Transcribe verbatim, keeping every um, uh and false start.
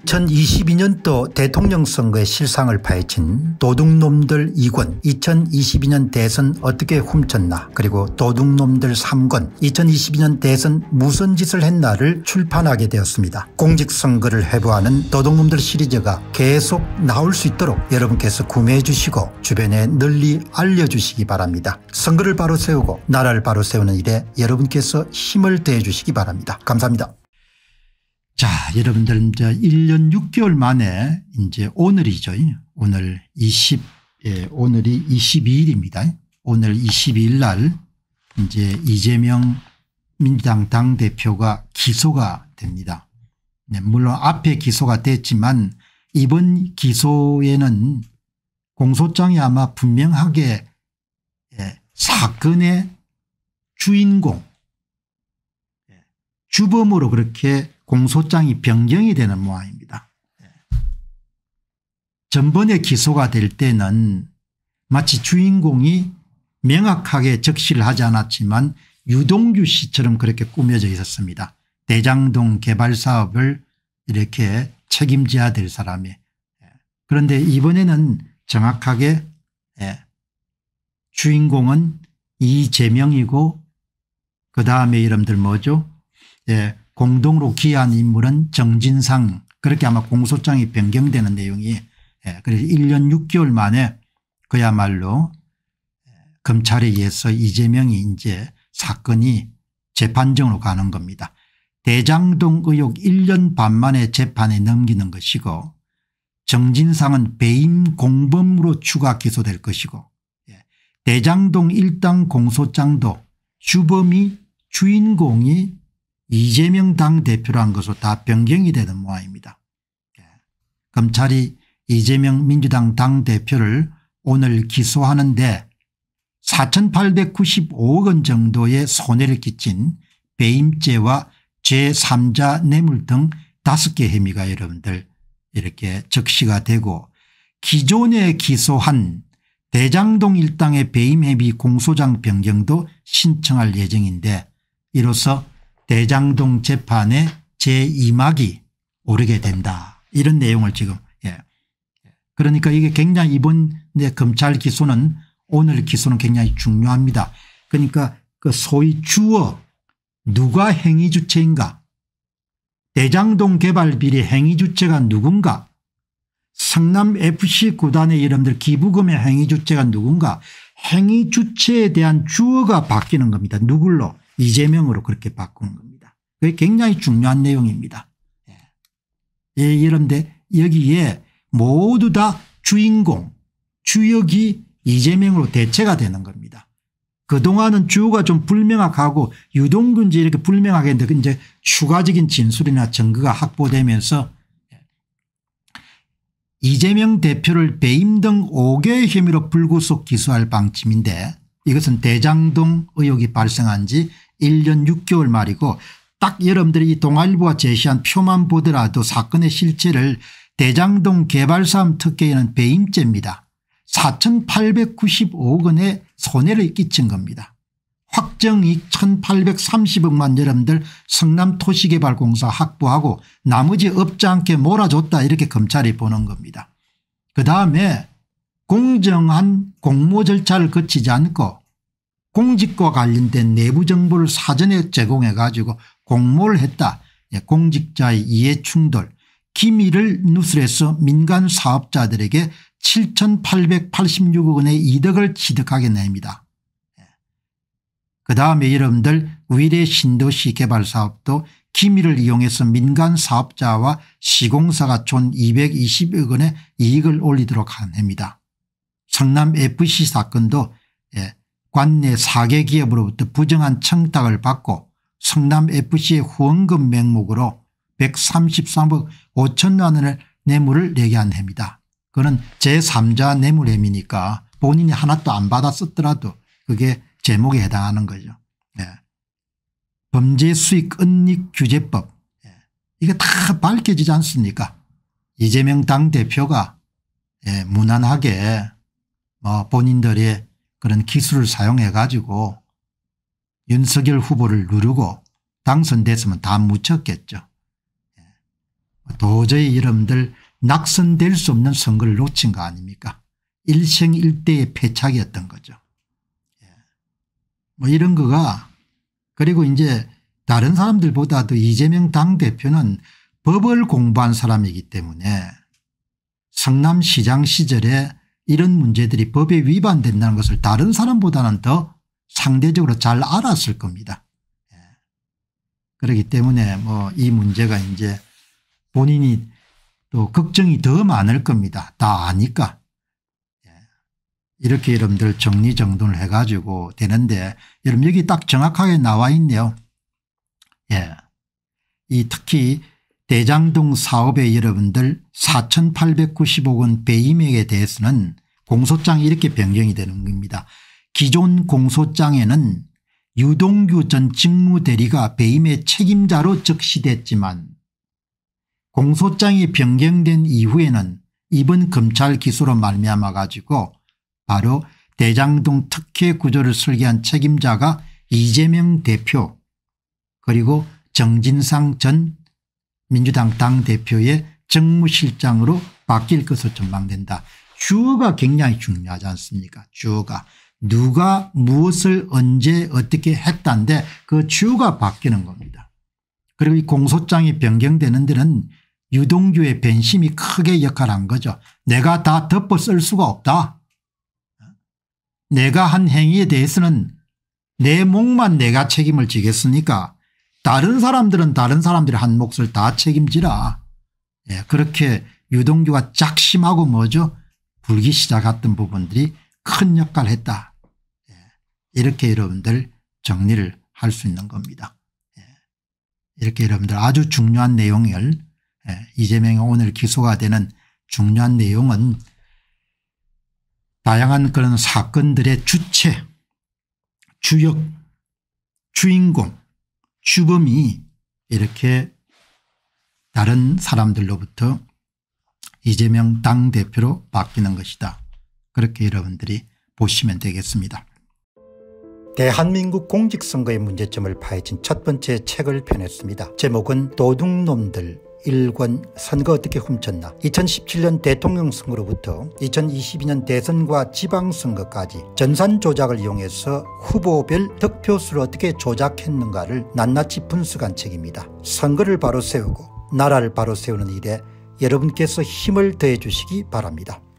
이천이십이 년도 대통령 선거의 실상을 파헤친 도둑놈들 이 권 이천이십이 년 대선 어떻게 훔쳤나 그리고 도둑놈들 삼 권 이천이십이 년 대선 무슨 짓을 했나를 출판하게 되었습니다. 공직선거를 회부하는 도둑놈들 시리즈가 계속 나올 수 있도록 여러분께서 구매해 주시고 주변에 널리 알려주시기 바랍니다. 선거를 바로 세우고 나라를 바로 세우는 일에 여러분께서 힘을 더해 주시기 바랍니다. 감사합니다. 자, 여러분들 이제 일 년 육 개월 만에 이제 오늘이죠. 오늘 이십, 예, 오늘이 이십이 일입니다. 오늘 이십이 일 날 이제 이재명 민주당 당대표가 기소가 됩니다. 네, 물론 앞에 기소가 됐지만 이번 기소에는 공소장이 아마 분명하게 예, 사건의 주인공, 예, 주범으로 그렇게 공소장이 변경이 되는 모양입니다. 전번에 기소가 될 때는 마치 주인공이 명확하게 적시를 하지 않았지만 유동규 씨처럼 그렇게 꾸며져 있었습니다. 대장동 개발 사업을 이렇게 책임져야 될 사람이. 그런데 이번에는 정확하게 주인공은 이재명이고 그다음에 여러분들 뭐죠? 예. 공동으로 기여한 인물은 정진상, 그렇게 아마 공소장이 변경되는 내용이, 예, 그래서 일 년 육 개월 만에 그야말로 검찰에 의해서 이재명이 이제 사건이 재판정으로 가는 겁니다. 대장동 의혹 일 년 반 만에 재판에 넘기는 것이고 정진상은 배임 공범으로 추가 기소될 것이고, 예, 대장동 일당 공소장도 주범이 주인공이 이재명 당대표란 것으로 다 변경이 되는 모양입니다. 검찰이 이재명 민주당 당대표를 오늘 기소하는데 사천팔백구십오억 원 정도의 손해를 끼친 배임죄와 제삼자 뇌물 등 다섯 개 혐의가 여러분들 이렇게 적시가 되고 기존에 기소한 대장동 일당의 배임 혐의 공소장 변경도 신청할 예정인데 이로써 대장동 재판에 제이 막이 오르게 된다. 이런 내용을 지금, 예. 그러니까 이게 굉장히 이번에 검찰 기소는 오늘 기소는 굉장히 중요합니다. 그러니까 그 소위 주어 누가 행위 주체인가, 대장동 개발 비리 행위 주체가 누군가, 성남 에프씨 구단의 여러분들 기부금의 행위 주체가 누군가, 행위 주체에 대한 주어가 바뀌는 겁니다. 누굴로? 이재명으로 그렇게 바꾼 겁니다. 그게 굉장히 중요한 내용입니다. 예, 이런데 여기에 모두 다 주인공, 주역이 이재명으로 대체가 되는 겁니다. 그동안은 주어가 좀 불명확하고 유동규인지 이렇게 불명하게 했는데 이제 추가적인 진술이나 증거가 확보되면서 이재명 대표를 배임 등 오 개의 혐의로 불구속 기소할 방침인데 이것은 대장동 의혹이 발생한 지 일 년 육 개월 말이고 딱 여러분들이 이 동아일보가 제시한 표만 보더라도 사건의 실체를 대장동 개발사업 특혜에는 배임죄입니다. 사천팔백구십오억 원의 손해를 끼친 겁니다. 확정이익 천팔백삼십억만 여러분들 성남토시개발공사 확보하고 나머지 없지 않게 몰아줬다 이렇게 검찰이 보는 겁니다. 그다음에 공정한 공모 절차를 거치지 않고 공직과 관련된 내부 정보를 사전에 제공해 가지고 공모를 했다. 공직자의 이해충돌 기밀을 누설해서 민간 사업자들에게 칠천팔백팔십육억 원의 이득을 취득하게 냅니다. 그다음에 여러분들 위례 신도시 개발 사업도 기밀을 이용해서 민간 사업자와 시공사가 총 이백이십억 원의 이익을 올리도록 합니다. 성남 에프씨 사건도 관내 사 개 기업으로부터 부정한 청탁을 받고 성남 에프씨의 후원금 명목으로 백삼십삼억 오천만 원의 뇌물을 내게 한 혐의다. 그거는 제삼자 뇌물 혐의니까 본인이 하나도 안 받아 썼더라도 그게 제목에 해당하는 거죠. 네. 범죄수익 은닉규제법, 네. 이게 다 밝혀지지 않습니까? 이재명 당대표가 예, 무난하게 뭐 본인들의 그런 기술을 사용해 가지고 윤석열 후보를 누르고 당선됐으면 다 묻혔겠죠. 도저히 여러분들 낙선될 수 없는 선거를 놓친 거 아닙니까? 일생일대의 패착이었던 거죠. 뭐 이런 거가 그리고 이제 다른 사람들보다도 이재명 당대표는 법을 공부한 사람이기 때문에 성남시장 시절에 이런 문제들이 법에 위반된다는 것을 다른 사람보다는 더 상대적으로 잘 알았을 겁니다. 그렇기 때문에 뭐 이 문제가 이제 본인이 또 걱정이 더 많을 겁니다. 다 아니까. 이렇게 여러분들 정리정돈을 해가지고 되는데 여러분 여기 딱 정확하게 나와 있네요. 예. 이 특히 대장동 사업에 여러분들 사천팔백구십억 원 배임액에 대해서는 공소장이 이렇게 변경이 되는 겁니다. 기존 공소장에는 유동규 전 직무대리가 배임의 책임자로 적시됐지만 공소장이 변경된 이후에는 이번 검찰 기소로 말미암아 가지고 바로 대장동 특혜 구조를 설계한 책임자가 이재명 대표 그리고 정진상 전 민주당 당대표의 정무실장으로 바뀔 것으로 전망된다. 주어가 굉장히 중요하지 않습니까? 주어가 누가 무엇을 언제 어떻게 했다는데 그 주어가 바뀌는 겁니다. 그리고 이 공소장이 변경되는 데는 유동규의 변심이 크게 역할한 거죠. 내가 다 덮어 쓸 수가 없다. 내가 한 행위에 대해서는 내 몫만 내가 책임을 지겠으니까 다른 사람들은 다른 사람들이 한 몫을 다 책임지라. 예, 그렇게 유동규가 작심하고 뭐죠 불기시작했던 부분들이 큰 역할을 했다. 예, 이렇게 여러분들 정리를 할 수 있는 겁니다. 예, 이렇게 여러분들 아주 중요한 내용을 예, 이재명이 오늘 기소가 되는 중요한 내용은 다양한 그런 사건들의 주체, 주역, 주인공, 주범이 이렇게 다른 사람들로부터 이재명 당대표로 바뀌는 것이다. 그렇게 여러분들이 보시면 되겠습니다. 대한민국 공직선거의 문제점을 파헤친 첫 번째 책을 펴냈습니다. 제목은 도둑놈들 일 권 선거 어떻게 훔쳤나. 이천십칠 년 대통령 선거로부터 이천이십이 년 대선과 지방선거까지 전산 조작을 이용해서 후보별 득표수를 어떻게 조작했는가를 낱낱이 분석한 책입니다. 선거를 바로 세우고 나라를 바로 세우는 일에 여러분께서 힘을 더해 주시기 바랍니다.